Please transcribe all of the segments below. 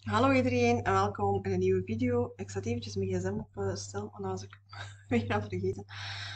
Hallo iedereen en welkom in een nieuwe video. Ik zet eventjes mijn gsm op stil, want dat was ik weer aan vergeten.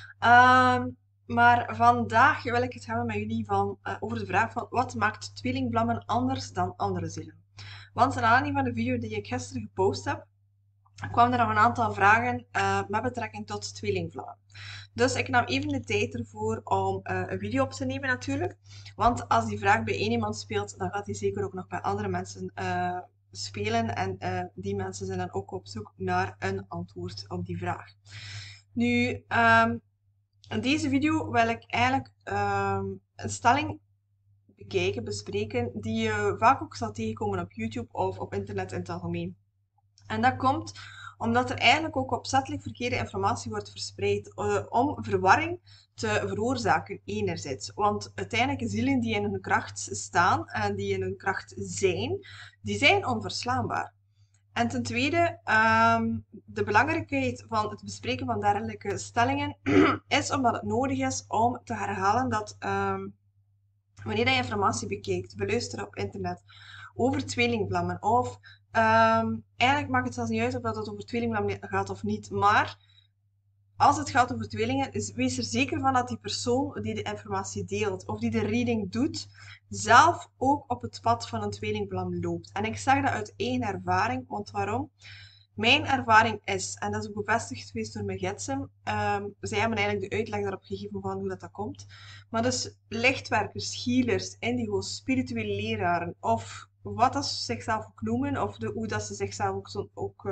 Maar vandaag wil ik het hebben met jullie over de vraag van wat maakt tweelingvlammen anders dan andere zielen? Want naar aanleiding van de video die ik gisteren gepost heb, kwamen er nog een aantal vragen met betrekking tot tweelingvlammen. Dus ik nam even de tijd ervoor om een video op te nemen natuurlijk. Want als die vraag bij één iemand speelt, dan gaat die zeker ook nog bij andere mensen spelen. En die mensen zijn dan ook op zoek naar een antwoord op die vraag. Nu, in deze video wil ik eigenlijk een stelling bekijken, bespreken, die je vaak ook zal tegenkomen op YouTube of op internet in het algemeen. En dat komt omdat er eigenlijk ook opzettelijk verkeerde informatie wordt verspreid om verwarring te veroorzaken, enerzijds. Want uiteindelijk zielen die in hun kracht staan en die in hun kracht zijn, die zijn onverslaanbaar. En ten tweede, de belangrijkheid van het bespreken van dergelijke stellingen is omdat het nodig is om te herhalen dat wanneer je informatie bekijkt, beluistert op internet over tweelingvlammen of eigenlijk maakt het zelfs niet uit of dat het over tweelingvlammen gaat of niet, maar als het gaat over tweelingen, wees er zeker van dat die persoon die de informatie deelt of die de reading doet, zelf ook op het pad van een tweelingvlam loopt. En ik zeg dat uit eigen ervaring, want waarom? Mijn ervaring is, en dat is ook bevestigd geweest door mijn gidsen, zij hebben eigenlijk de uitleg daarop gegeven van hoe dat komt. Maar dus lichtwerkers, healers, indigo's, spirituele leraren, of wat dat ze zichzelf ook noemen, of hoe dat ze zichzelf ook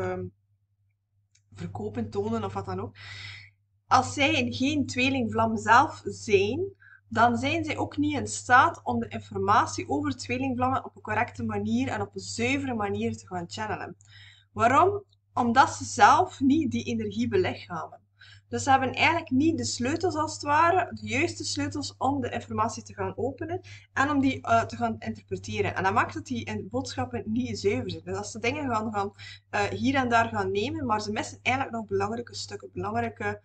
verkopen, tonen, of wat dan ook. Als zij geen tweelingvlam zelf zijn, dan zijn zij ook niet in staat om de informatie over tweelingvlammen op een correcte manier en op een zuivere manier te gaan channelen. Waarom? Omdat ze zelf niet die energie belichamen. Dus ze hebben eigenlijk niet de sleutels als het ware, de juiste sleutels om de informatie te gaan openen en om die te gaan interpreteren. En dat maakt dat die boodschappen niet zuiver zijn. Dus als ze dingen gaan hier en daar gaan nemen, maar ze missen eigenlijk nog belangrijke stukken, belangrijke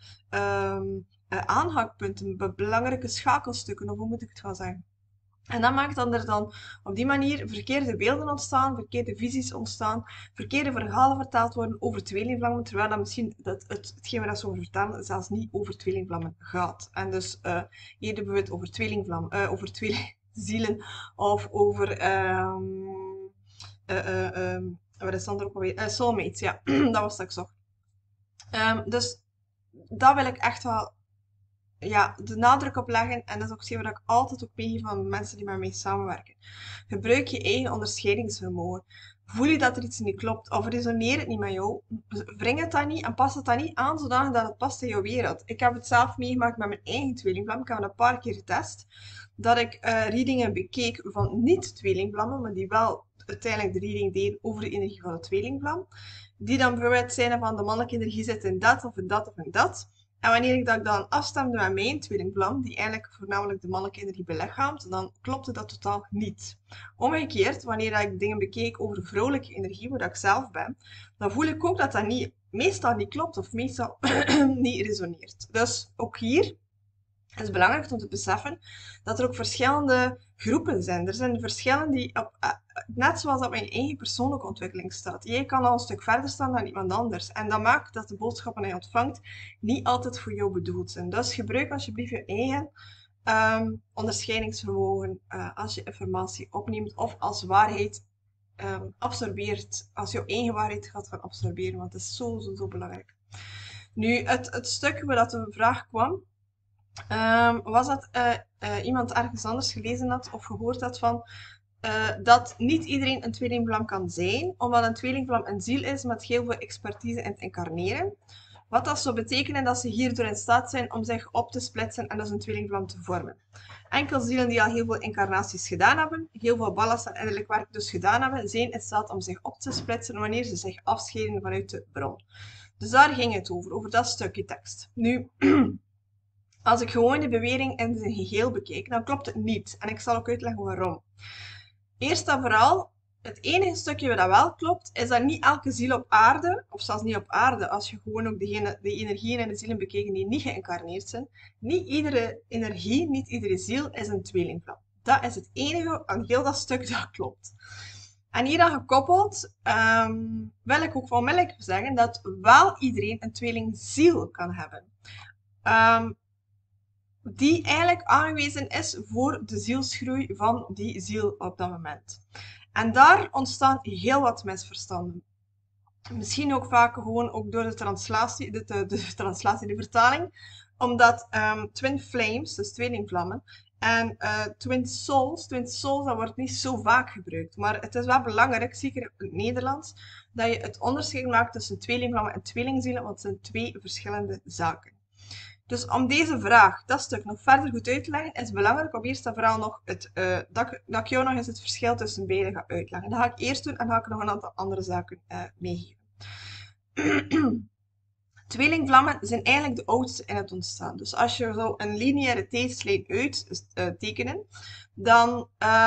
aanhaakpunten, belangrijke schakelstukken, of hoe moet ik het gaan zeggen? En dat maakt dat er dan op die manier verkeerde beelden ontstaan, verkeerde visies ontstaan, verkeerde verhalen verteld worden over tweelingvlammen, terwijl dat misschien hetgeen we dat zo vertellen zelfs niet over tweelingvlammen gaat. En dus eerder bijvoorbeeld over over tweelingzielen of over wat is het andere ook alweer? Soulmates, ja, dat was dat ik zocht. Dus dat wil ik echt wel de nadruk op leggen. En dat is ook hetgeen wat ik altijd ook meegeef aan mensen die met mij samenwerken. Gebruik je eigen onderscheidingsvermogen. Voel je dat er iets niet klopt of resoneert het niet met jou, wring het dan niet en pas het dan niet aan zodanig dat het past in jouw wereld. Ik heb het zelf meegemaakt met mijn eigen tweelingvlam. Ik heb het een paar keer getest. Dat ik readingen bekeek van niet-tweelingvlammen, maar die wel uiteindelijk de reading deden over de energie van de tweelingvlam. Die dan bijvoorbeeld zijn van de mannelijke energie zit in dat of in dat of in dat. En wanneer ik dan afstemde met mijn tweelingvlam, die eigenlijk voornamelijk de mannelijke energie belichaamt, dan klopte dat totaal niet. Omgekeerd, wanneer ik dingen bekeek over de vrouwelijke energie, waar ik zelf ben, dan voel ik ook dat dat meestal niet klopt of meestal niet resoneert. Dus ook hier is het belangrijk om te beseffen dat er ook verschillende groepen zijn. Er zijn verschillen die net zoals op mijn eigen persoonlijke ontwikkeling staat. Jij kan al een stuk verder staan dan iemand anders. En dat maakt dat de boodschappen die je ontvangt niet altijd voor jou bedoeld zijn. Dus gebruik alsjeblieft je eigen onderscheidingsvermogen als je informatie opneemt of als waarheid absorbeert. Als je eigen waarheid gaat gaan absorberen, want dat is zo belangrijk. Nu, het stuk waar dat de vraag kwam, was dat iemand ergens anders gelezen had of gehoord had van dat niet iedereen een tweelingvlam kan zijn, omdat een tweelingvlam een ziel is met heel veel expertise in het incarneren. Wat dat zou betekenen dat ze hierdoor in staat zijn om zich op te splitsen en dus een tweelingvlam te vormen. Enkel zielen die al heel veel incarnaties gedaan hebben, heel veel ballast en innerlijk werk dus gedaan hebben, zijn in staat om zich op te splitsen wanneer ze zich afscheiden vanuit de bron. Dus daar ging het over dat stukje tekst. Nu, als ik gewoon de bewering in zijn geheel bekijk, dan klopt het niet. En ik zal ook uitleggen waarom. Eerst en vooral, het enige stukje dat wel klopt, is dat niet elke ziel op aarde, of zelfs niet op aarde, als je gewoon ook de energieën en de zielen bekijkt die niet geïncarneerd zijn, niet iedere energie, niet iedere ziel is een tweelingvlam. Dat is het enige aan heel dat stuk dat klopt. En hieraan gekoppeld wil ik ook onmiddellijk zeggen dat wel iedereen een tweelingziel kan hebben. Die eigenlijk aangewezen is voor de zielsgroei van die ziel op dat moment. En daar ontstaan heel wat misverstanden. Misschien ook vaak gewoon ook door de translatie, de vertaling. Omdat twin flames, dus tweelingvlammen, en twin souls, dat wordt niet zo vaak gebruikt. Maar het is wel belangrijk, zeker in het Nederlands, dat je het onderscheid maakt tussen tweelingvlammen en tweelingzielen, want het zijn twee verschillende zaken. Dus om deze vraag, dat stuk, nog verder goed uit te leggen, is het belangrijk om eerst en vooral nog dat ik jou nog eens het verschil tussen beide ga uitleggen. Dat ga ik eerst doen en dan ga ik nog een aantal andere zaken meegeven. Tweelingvlammen zijn eigenlijk de oudste in het ontstaan. Dus als je zo een lineaire tijdslijn uittekenen, dan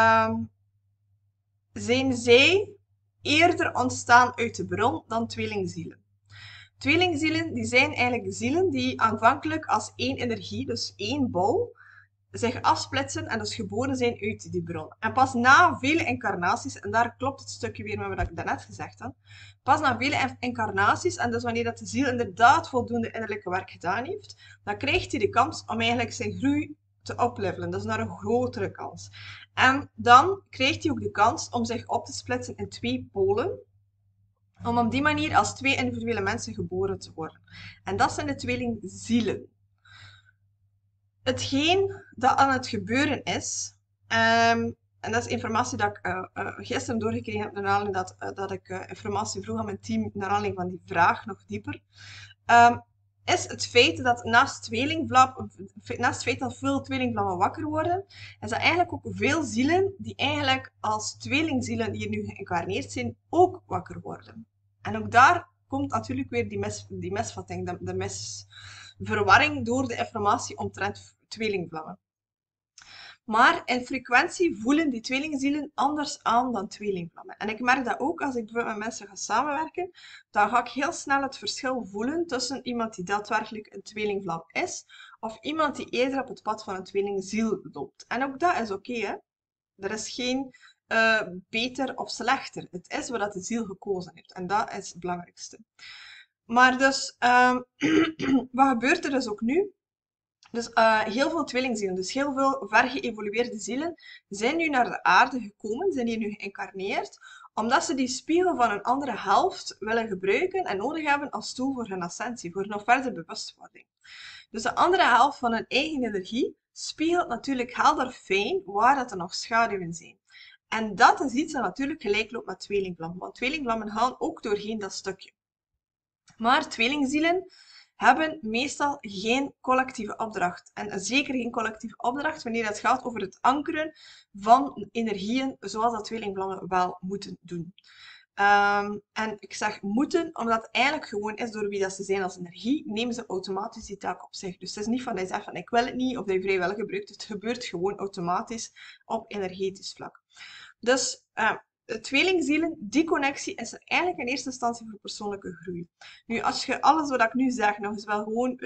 zijn zij eerder ontstaan uit de bron dan tweelingzielen. Tweelingzielen die zijn eigenlijk zielen die aanvankelijk als één energie, dus één bol, zich afsplitsen en dus geboren zijn uit die bron. En pas na vele incarnaties, en daar klopt het stukje weer met wat ik daarnet gezegd had, pas na vele incarnaties, en dus wanneer dat de ziel inderdaad voldoende innerlijke werk gedaan heeft, dan krijgt hij de kans om eigenlijk zijn groei te oplevelen, dus naar een grotere kans. En dan krijgt hij ook de kans om zich op te splitsen in twee polen, om op die manier als twee individuele mensen geboren te worden. En dat zijn de tweelingzielen. Hetgeen dat aan het gebeuren is, en dat is informatie dat ik gisteren doorgekregen heb, naar aanleiding dat ik informatie vroeg aan mijn team, naar aanleiding van die vraag, nog dieper, is het feit dat naast het feit dat veel tweelingvlammen wakker worden, is dat eigenlijk ook veel zielen die eigenlijk als tweelingzielen die hier nu geïncarneerd zijn, ook wakker worden. En ook daar komt natuurlijk weer die misvatting, de misverwarring door de informatie omtrent tweelingvlammen. Maar in frequentie voelen die tweelingzielen anders aan dan tweelingvlammen. En ik merk dat ook als ik bijvoorbeeld met mensen ga samenwerken, dan ga ik heel snel het verschil voelen tussen iemand die daadwerkelijk een tweelingvlam is, of iemand die eerder op het pad van een tweelingziel loopt. En ook dat is oké, hè. Er is geen beter of slechter. Het is wat de ziel gekozen heeft. En dat is het belangrijkste. Maar dus, wat gebeurt er dus ook nu? Dus heel veel tweelingzielen, dus heel veel ver geëvolueerde zielen, zijn nu naar de aarde gekomen, zijn hier nu geïncarneerd, omdat ze die spiegel van een andere helft willen gebruiken en nodig hebben als tool voor hun ascensie, voor nog verder bewustwording. Dus de andere helft van hun eigen energie spiegelt natuurlijk helder fijn waar dat er nog schaduwen zijn. En dat is iets dat natuurlijk gelijk loopt met tweelingvlammen, want tweelingvlammen gaan ook doorheen dat stukje. Maar tweelingzielen hebben meestal geen collectieve opdracht. En zeker geen collectieve opdracht wanneer het gaat over het ankeren van energieën zoals dat tweelingvlammen wel moeten doen. En ik zeg moeten, omdat het eigenlijk gewoon is door wie dat ze zijn als energie, nemen ze automatisch die taak op zich. Dus het is niet van dat je zegt van ik wil het niet of dat je vrijwillig gebruikt. Het gebeurt gewoon automatisch op energetisch vlak. Dus tweelingzielen, die connectie is er eigenlijk in eerste instantie voor persoonlijke groei. Nu, als je alles wat ik nu zeg nog eens wel gewoon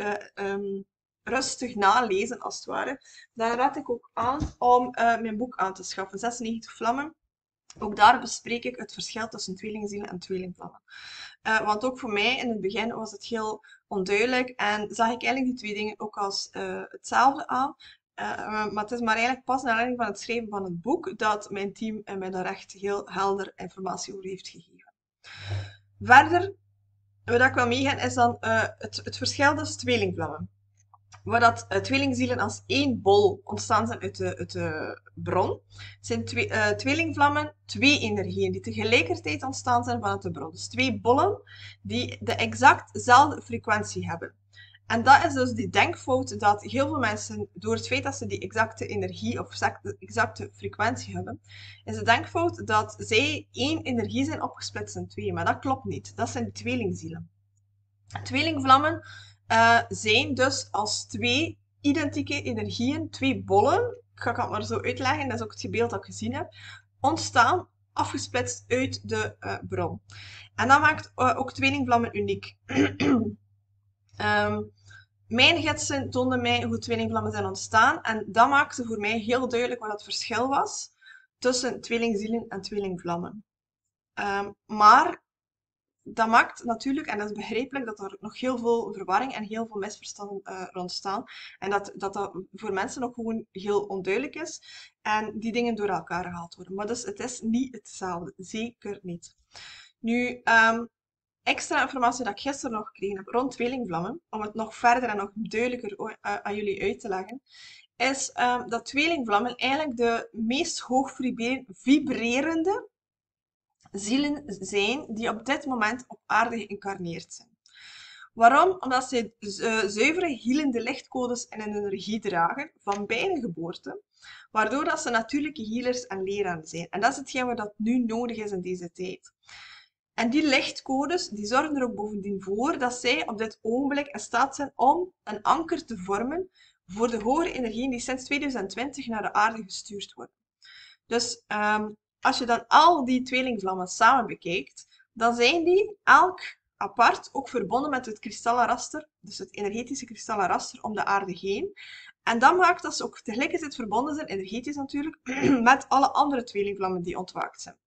rustig nalezen, als het ware, dan raad ik ook aan om mijn boek aan te schaffen, 96 Vlammen. Ook daar bespreek ik het verschil tussen tweelingzielen en tweelingvlammen. Want ook voor mij in het begin was het heel onduidelijk en zag ik eigenlijk die twee dingen ook als hetzelfde aan. Maar het is maar eigenlijk pas naar aanleiding van het schrijven van het boek dat mijn team mij daar echt heel helder informatie over heeft gegeven. Verder, wat ik wil meegaan is dan het verschil tussen tweelingvlammen. Waar dat tweelingzielen als één bol ontstaan zijn uit de bron, zijn tweelingvlammen twee energieën die tegelijkertijd ontstaan zijn vanuit de bron. Dus twee bollen die de exactzelfde frequentie hebben. En dat is dus die denkfout dat heel veel mensen, door het feit dat ze die exacte energie of exacte frequentie hebben, is de denkfout dat zij één energie zijn opgesplitst in twee. Maar dat klopt niet. Dat zijn tweelingzielen. Tweelingvlammen zijn dus als twee identieke energieën, twee bollen, ik ga het maar zo uitleggen, dat is ook het beeld dat ik gezien heb, ontstaan, afgesplitst uit de bron. En dat maakt ook tweelingvlammen uniek. Mijn gidsen toonden mij hoe tweelingvlammen zijn ontstaan en dat maakte voor mij heel duidelijk wat het verschil was tussen tweelingzielen en tweelingvlammen. Maar dat maakt natuurlijk, en dat is begrijpelijk, dat er nog heel veel verwarring en heel veel misverstanden rond staan. En dat voor mensen ook gewoon heel onduidelijk is. En die dingen door elkaar gehaald worden. Maar dus het is niet hetzelfde. Zeker niet. Nu, extra informatie dat ik gisteren nog gekregen heb rond tweelingvlammen, om het nog verder en nog duidelijker aan jullie uit te leggen, is dat tweelingvlammen eigenlijk de meest hoog vibrerende zielen zijn die op dit moment op aarde geïncarneerd zijn. Waarom? Omdat ze zuivere healende lichtcodes en een energie dragen van bij de geboorte, waardoor dat ze natuurlijke healers en leraren zijn. En dat is hetgeen wat nu nodig is in deze tijd. En die lichtcodes die zorgen er ook bovendien voor dat zij op dit ogenblik in staat zijn om een anker te vormen voor de hogere energieën die sinds 2020 naar de aarde gestuurd worden. Dus als je dan al die tweelingvlammen samen bekijkt, dan zijn die elk apart ook verbonden met het kristallenraster, dus het energetische kristallenraster om de aarde heen. En dat maakt dat ze ook tegelijkertijd verbonden zijn, energetisch natuurlijk, met alle andere tweelingvlammen die ontwaakt zijn.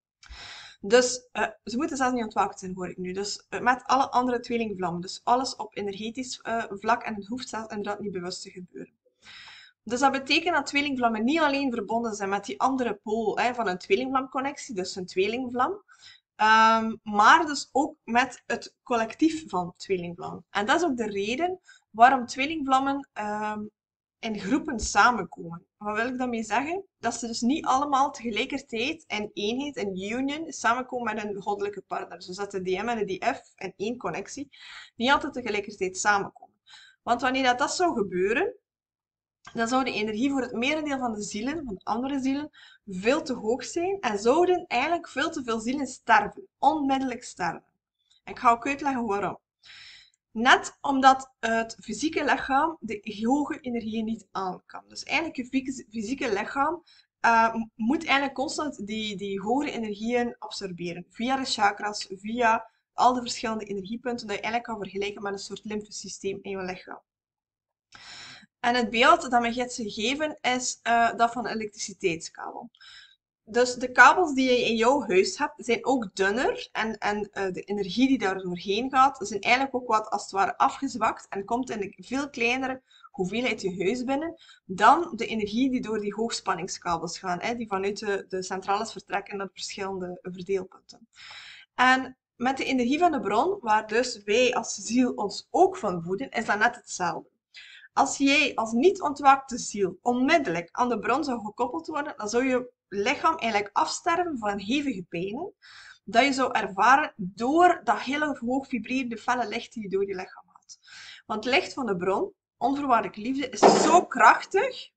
Dus ze moeten zelfs niet ontwaakt zijn, hoor ik nu. Dus met alle andere tweelingvlammen. Dus alles op energetisch vlak en het hoeft zelfs inderdaad niet bewust te gebeuren. Dus dat betekent dat tweelingvlammen niet alleen verbonden zijn met die andere pool van een tweelingvlamconnectie, dus een tweelingvlam, maar dus ook met het collectief van tweelingvlammen. En dat is ook de reden waarom tweelingvlammen in groepen samenkomen. Wat wil ik daarmee zeggen? Dat ze dus niet allemaal tegelijkertijd in eenheid, in union, samenkomen met een goddelijke partner. Dus dat de DM en de DF in één connectie niet altijd tegelijkertijd samenkomen. Want wanneer dat zou gebeuren, dan zou de energie voor het merendeel van de zielen, van de andere zielen, veel te hoog zijn en zouden eigenlijk veel te veel zielen sterven, onmiddellijk sterven. Ik ga ook uitleggen waarom. Net omdat het fysieke lichaam de hoge energieën niet aan kan. Dus eigenlijk je fysieke lichaam moet eigenlijk constant die hogere energieën absorberen. Via de chakras, via al de verschillende energiepunten, dat je eigenlijk kan vergelijken met een soort lymfesysteem in je lichaam. En het beeld dat me gaat gegeven is dat van een elektriciteitskabel. Dus de kabels die je in jouw huis hebt, zijn ook dunner en de energie die daar doorheen gaat, zijn eigenlijk ook wat als het ware afgezwakt en komt in een veel kleinere hoeveelheid je huis binnen dan de energie die door die hoogspanningskabels gaan, die vanuit de centrales vertrekken naar verschillende verdeelpunten. En met de energie van de bron, waar dus wij als ziel ons ook van voeden, is dat net hetzelfde. Als jij als niet ontwaakte ziel onmiddellijk aan de bron zou gekoppeld worden, dan zou je lichaam eigenlijk afsterven van hevige pijnen dat je zou ervaren door dat hele hoog vibrerende felle licht die je door je lichaam had. Want het licht van de bron, onvoorwaardelijke liefde, is zo krachtig.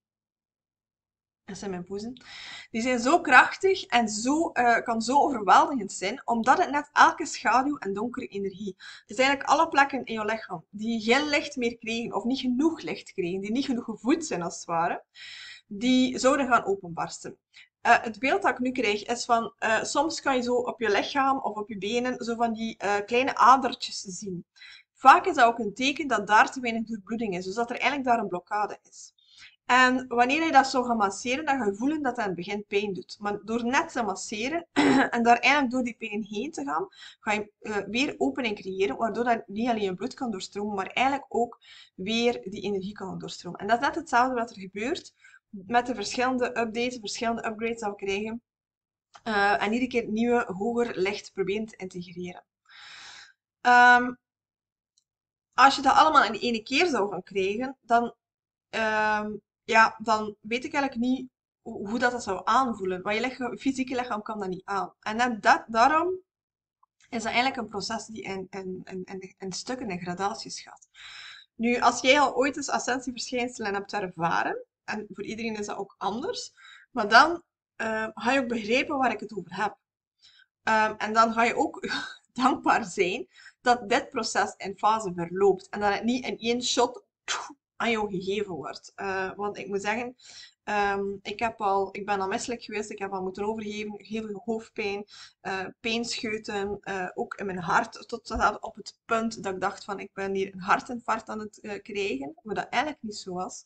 Dat zijn mijn poezen. Die zijn zo krachtig en kan zo overweldigend zijn, omdat het net elke schaduw en donkere energie, dus eigenlijk alle plekken in je lichaam die geen licht meer kregen, of niet genoeg licht kregen, die niet genoeg gevoed zijn als het ware, die zouden gaan openbarsten. Het beeld dat ik nu krijg is van, soms kan je zo op je lichaam of op je benen zo van die kleine adertjes zien. Vaak is dat ook een teken dat daar te weinig doorbloeding is, dus dat er eigenlijk daar een blokkade is. En wanneer je dat zou gaan masseren, dan ga je voelen dat het aan het begin pijn doet. Maar door net te masseren en daar eigenlijk door die pijn heen te gaan, ga je weer opening creëren, waardoor dat niet alleen je bloed kan doorstromen, maar eigenlijk ook weer die energie kan doorstromen. En dat is net hetzelfde wat er gebeurt met de verschillende updates, verschillende upgrades dat we krijgen. En iedere keer nieuwe, hoger licht proberen te integreren. Als je dat allemaal in ene keer zou gaan krijgen, dan dan weet ik eigenlijk niet hoe dat zou aanvoelen. Want je fysieke lichaam kan dat niet aan. En net daarom is dat eigenlijk een proces die in stukken en gradaties gaat. Nu, als jij al ooit eens ascensieverschijnselen hebt ervaren, en voor iedereen is dat ook anders, maar dan ga je ook begrijpen waar ik het over heb. En dan ga je ook dankbaar zijn dat dit proces in fase verloopt en dat het niet in één shot aan jou gegeven wordt. Want ik moet zeggen, ik ben al misselijk geweest, ik heb al moeten overgeven, heel veel hoofdpijn, pijnscheuten, ook in mijn hart, tot op het punt dat ik dacht van, ik ben hier een hartinfarct aan het krijgen, maar dat eigenlijk niet zo was.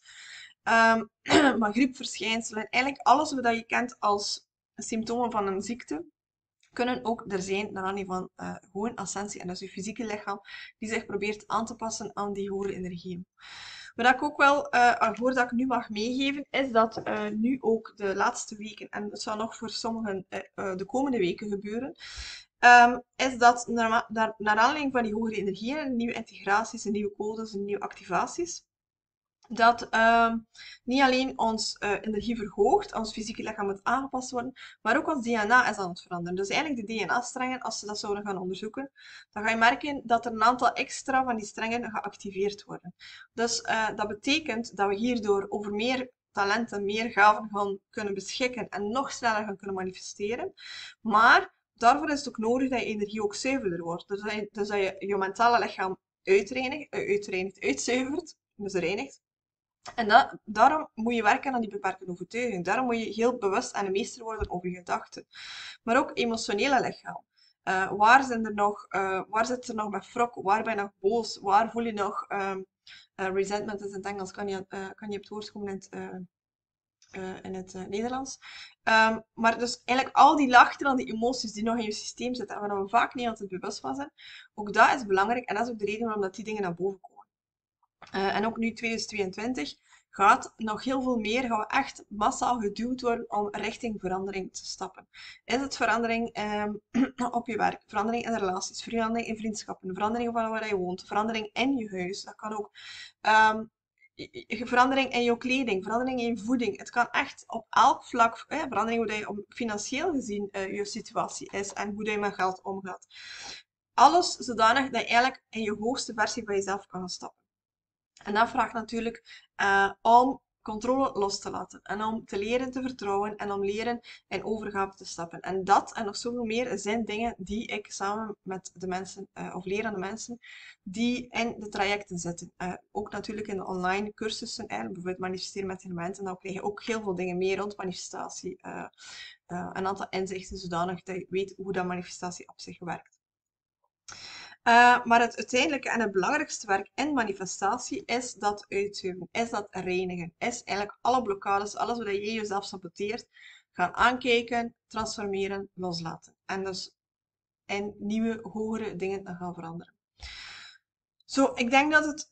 Maar griepverschijnselen, eigenlijk alles wat je kent als symptomen van een ziekte, kunnen ook er zijn naar aanleiding van gewoon ascensie, en dat is je fysieke lichaam, die zich probeert aan te passen aan die hogere energieën. Wat ik ook wel, voordat ik nu mag meegeven, is dat nu ook de laatste weken, en dat zal nog voor sommigen de komende weken gebeuren, is dat naar aanleiding van die hogere energieën, nieuwe integraties, nieuwe codes, nieuwe activaties, dat niet alleen ons energie verhoogt, ons fysieke lichaam moet aangepast worden, maar ook ons DNA is aan het veranderen. Dus eigenlijk de DNA-strengen, als ze dat zouden gaan onderzoeken, dan ga je merken dat er een aantal extra van die strengen geactiveerd worden. Dus dat betekent dat we hierdoor over meer talenten, meer gaven gaan kunnen beschikken en nog sneller gaan kunnen manifesteren. Maar daarvoor is het ook nodig dat je energie ook zuiverder wordt. Dus dat je je mentale lichaam uitzuivert, dus reinigt. En daarom moet je werken aan die beperkende overtuiging. Daarom moet je heel bewust en een meester worden over je gedachten. Maar ook emotionele lichaam. Waar zit er nog met wrok? Waar ben je nog boos? Waar voel je nog resentment is in het Engels, kan je op het woord komen in het Nederlands. Maar dus eigenlijk al die lachten, al die emoties die nog in je systeem zitten en waar we vaak niet altijd bewust van zijn, ook dat is belangrijk en dat is ook de reden waarom dat die dingen naar boven komen. En ook nu 2022 gaan we echt massaal geduwd worden om richting verandering te stappen. Is het verandering op je werk, verandering in relaties, verandering in vriendschappen, verandering van waar je woont, verandering in je huis. Dat kan ook verandering in je kleding, verandering in je voeding. Het kan echt op elk vlak, verandering hoe je financieel gezien je situatie is en hoe je met geld omgaat. Alles zodanig dat je eigenlijk in je hoogste versie van jezelf kan stappen. En dat vraagt natuurlijk om controle los te laten. En om te leren te vertrouwen en om leren in overgave te stappen. En dat en nog zoveel meer zijn dingen die ik samen met de mensen, of leer aan de mensen, die in de trajecten zitten. Ook natuurlijk in de online cursussen, bijvoorbeeld manifesteren met elementen. Dan krijg je ook heel veel dingen meer rond manifestatie. Een aantal inzichten zodanig dat je weet hoe dat manifestatie op zich werkt. Maar het uiteindelijke en het belangrijkste werk in manifestatie is dat uitzuiveren, is dat reinigen, is eigenlijk alle blokkades, alles wat je jezelf saboteert, gaan aankijken, transformeren, loslaten. En dus in nieuwe, hogere dingen gaan veranderen. Zo, ik denk dat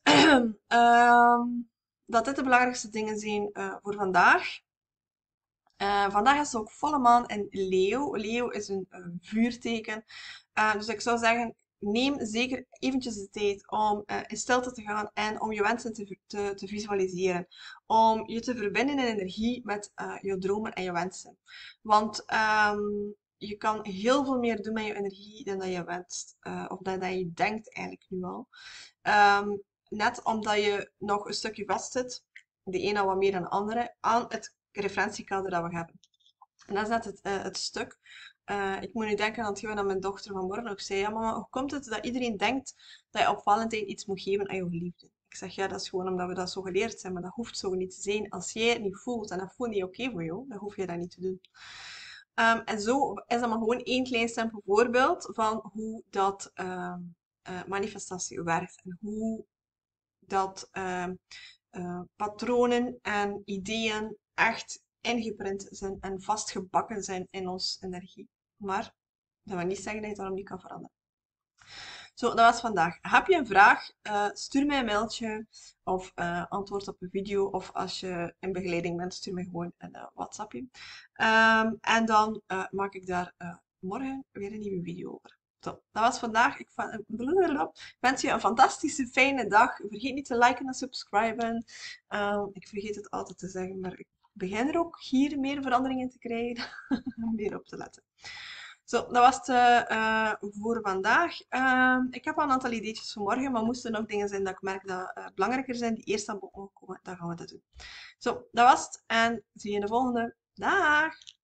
dat dit de belangrijkste dingen zijn voor vandaag. Vandaag is het ook volle maan in Leeuw. Leeuw is een vuurteken. Dus ik zou zeggen, neem zeker eventjes de tijd om in stilte te gaan en om je wensen te visualiseren. Om je te verbinden in energie met je dromen en je wensen. Want je kan heel veel meer doen met je energie dan dat je wenst. Of dan dat je denkt eigenlijk nu al. Net omdat je nog een stukje vast zit, de ene wat meer dan de andere, aan het referentiekader dat we hebben. En dat is net het stuk. Ik moet nu denken aan hetgeen dat mijn dochter vanmorgen ook zei. Ja, mama, hoe komt het dat iedereen denkt dat je op Valentijn iets moet geven aan je geliefde? Ik zeg, ja, dat is gewoon omdat we dat zo geleerd zijn, maar dat hoeft zo niet te zijn. Als jij het niet voelt en dat voelt niet oké voor jou, dan hoef je dat niet te doen. En zo is dat maar gewoon één klein simpel voorbeeld van hoe dat manifestatie werkt. En hoe dat patronen en ideeën echt ingeprint zijn en vastgebakken zijn in onze energie. Maar dat wil niet zeggen dat je het daarom niet kan veranderen. Zo, dat was vandaag. Heb je een vraag? Stuur mij een mailtje of antwoord op een video. Of als je in begeleiding bent, stuur mij gewoon een WhatsAppje. En dan maak ik daar morgen weer een nieuwe video over. Zo, dat was vandaag. Ik wens je een fantastische, fijne dag. Vergeet niet te liken en subscriben. Ik vergeet het altijd te zeggen, maar ik begin er ook hier meer verandering in te krijgen. Meer op te letten. Zo, dat was het voor vandaag. Ik heb al een aantal ideetjes voor morgen, maar moesten er nog dingen zijn dat ik merk dat belangrijker zijn, die eerst aan bod mogen komen, dan gaan we dat doen. Zo, dat was het en zie je in de volgende. Dag!